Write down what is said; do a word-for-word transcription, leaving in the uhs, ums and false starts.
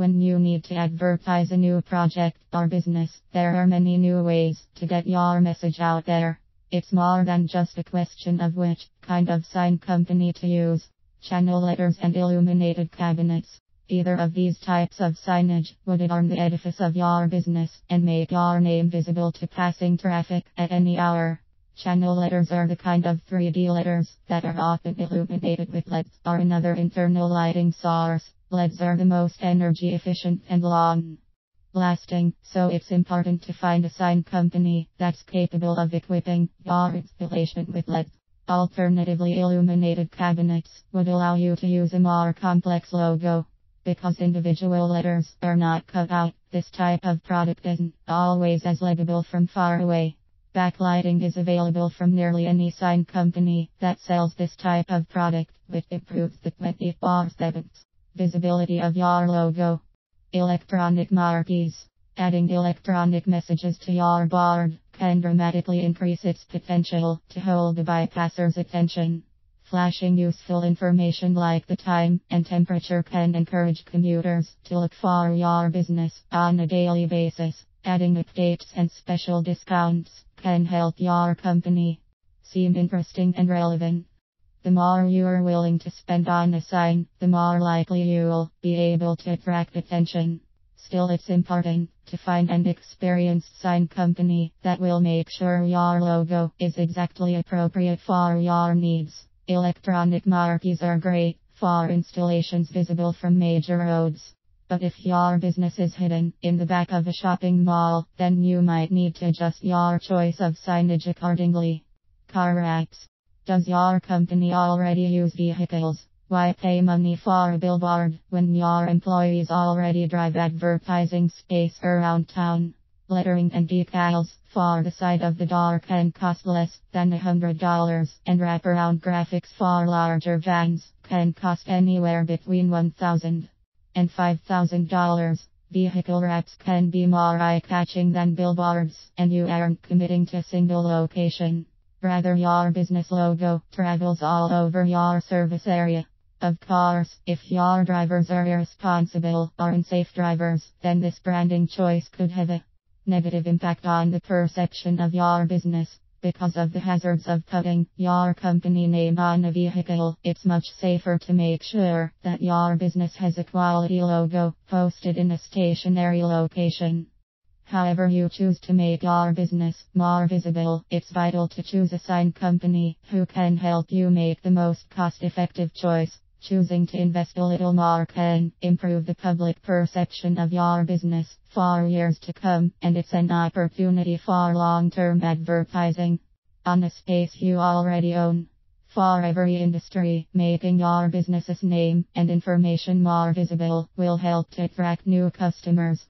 When you need to advertise a new project or business, there are many new ways to get your message out there. It's more than just a question of which kind of sign company to use. Channel letters and illuminated cabinets. Either of these types of signage would adorn the edifice of your business and make your name visible to passing traffic at any hour. Channel letters are the kind of three D letters that are often illuminated with L E Ds or another internal lighting source. L E Ds are the most energy efficient and long lasting, so it's important to find a sign company that's capable of equipping your installation with L E Ds. Alternatively, illuminated cabinets would allow you to use a more complex logo. Because individual letters are not cut out, this type of product isn't always as legible from far away. Backlighting is available from nearly any sign company that sells this type of product, which improves the twenty-four seven visibility of your logo. Electronic marquees. Adding electronic messages to your board can dramatically increase its potential to hold the bypasser's attention. Flashing useful information like the time and temperature can encourage commuters to look for your business on a daily basis. Adding updates and special discounts can help your company seem interesting and relevant. The more you are willing to spend on a sign, the more likely you'll be able to attract attention. Still, it's important to find an experienced sign company that will make sure your logo is exactly appropriate for your needs. Electronic marquees are great for installations visible from major roads. But if your business is hidden in the back of a shopping mall, then you might need to adjust your choice of signage accordingly. Car wraps. Does your company already use vehicles? Why pay money for a billboard when your employees already drive advertising space around town? Lettering and decals for the side of the door can cost less than one hundred dollars, and wraparound graphics for larger vans can cost anywhere between one thousand dollars and five thousand dollars. Vehicle wraps can be more eye-catching than billboards, and you aren't committing to a single location. Rather, your business logo travels all over your service area. Of course, if your drivers are irresponsible or unsafe drivers, then this branding choice could have a negative impact on the perception of your business. Because of the hazards of putting your company name on a vehicle, it's much safer to make sure that your business has a quality logo posted in a stationary location. However you choose to make your business more visible, it's vital to choose a sign company who can help you make the most cost-effective choice. Choosing to invest a little more can improve the public perception of your business for years to come, and it's an opportunity for long-term advertising on a space you already own. For every industry, making your business's name and information more visible will help to attract new customers.